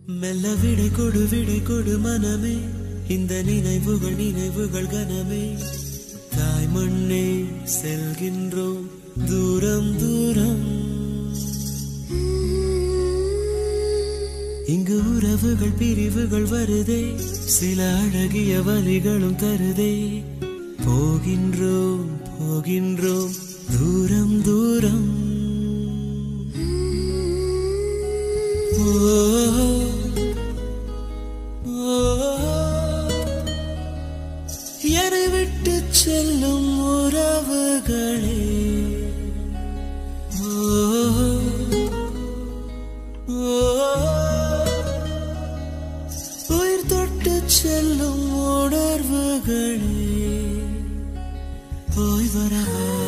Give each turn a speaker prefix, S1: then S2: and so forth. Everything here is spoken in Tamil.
S1: மெல்ல விடை கொடு மனமே இந்த நினைவுகள் கனமே தாய் மண்ணே செல்கின்றோம் தூரம் தூரம் இங்கு உறவுகள் பிரிவுகள் வருதே சில அழகிய வரிகளும் தருதே போகின்றோம் தூரம் தூரம் என்னை விட்டு செல்லும் உறவுகளே உயிர் தொட்டு செல்லும் உணர்வுகளே போய் வரவா